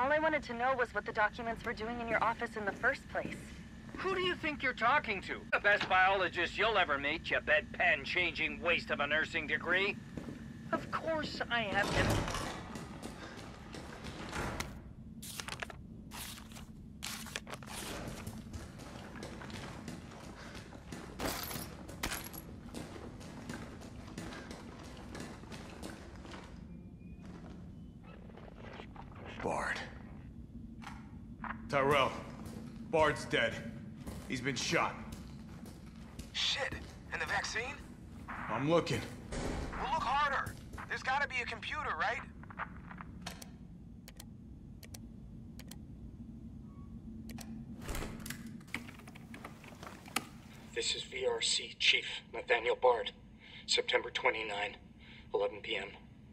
All I wanted to know was what the documents were doing in your office in the first place. Who do you think you're talking to? The best biologist you'll ever meet, you bedpan-changing waste of a nursing degree. Of course I have him. Bard. Tyrell. Bard's dead. He's been shot. Shit. And the vaccine? I'm looking. Well, look harder. There's gotta be a computer, right? This is VRC Chief Nathaniel Bard. September 29, 11 p.m.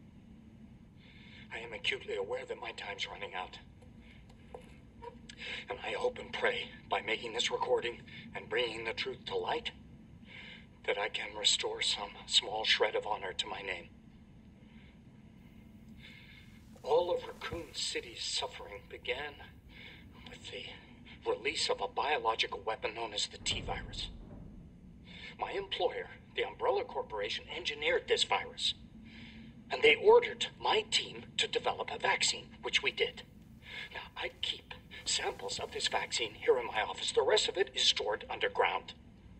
I am acutely aware that my time's running out. And I hope and pray, by making this recording and bringing the truth to light, that I can restore some small shred of honor to my name. All of Raccoon City's suffering began with the release of a biological weapon known as the T-virus. My employer, the Umbrella Corporation, engineered this virus. And they ordered my team to develop a vaccine, which we did. Now, I keep samples of this vaccine here in my office. The rest of it is stored underground.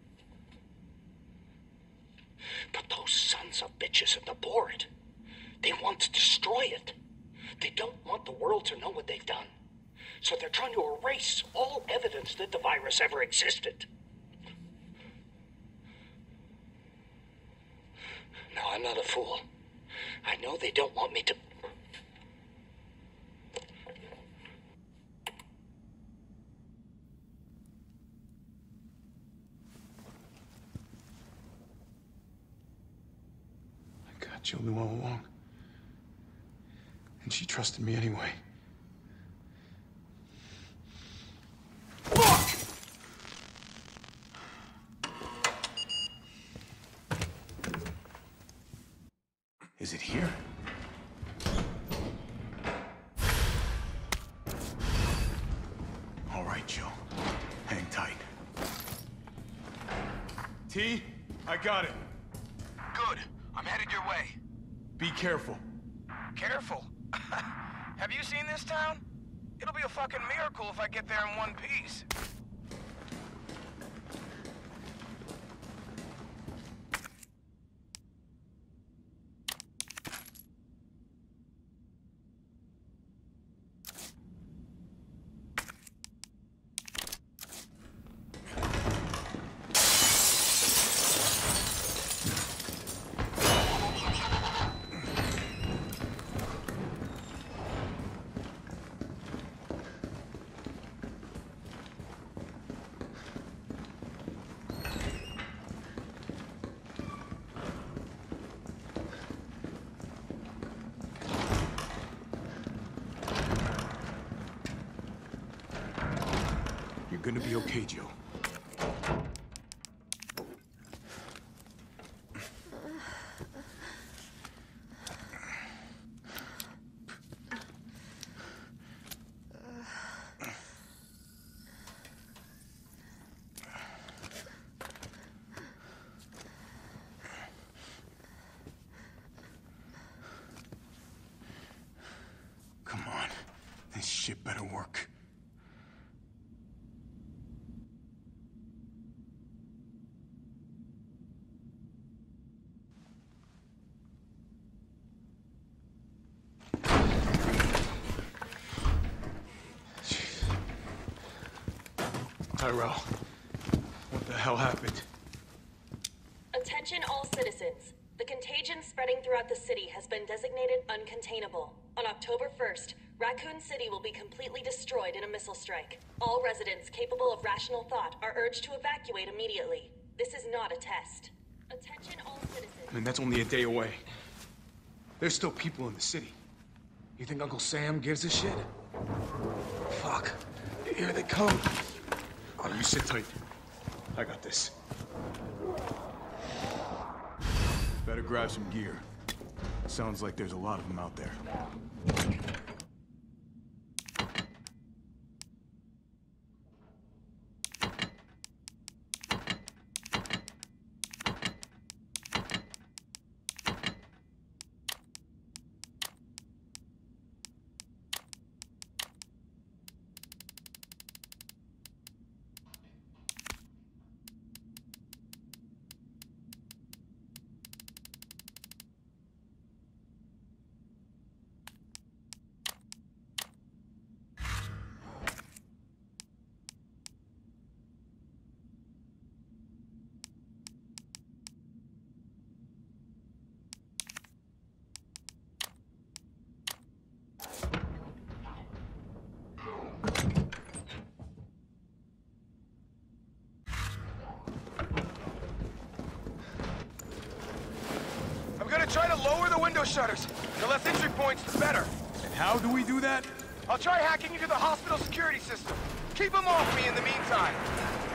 But those sons of bitches at the board, they want to destroy it. They don't want the world to know what they've done. So they're trying to erase all evidence that the virus ever existed. Now, I'm not a fool. I know they don't want me to... I got Jill all along. And she trusted me anyway. Fuck! Is it here? All right, Jill. Hang tight. T, I got it. Good. I'm headed your way. Be careful. Careful. Have you seen this town? It'll be a fucking miracle if I get there in one piece. You're gonna be okay, Jill. Come on. This shit better work. Tyrell, what the hell happened? Attention all citizens. The contagion spreading throughout the city has been designated uncontainable. On October 1st, Raccoon City will be completely destroyed in a missile strike. All residents capable of rational thought are urged to evacuate immediately. This is not a test. Attention all citizens. I mean, that's only a day away. There's still people in the city. You think Uncle Sam gives a shit? Fuck. Here they come. Oh, you sit tight. I got this. Better grab some gear. Sounds like there's a lot of them out there. lower the window shutters. The less entry points, the better. And how do we do that? I'll try hacking into the hospital security system. Keep them off me in the meantime.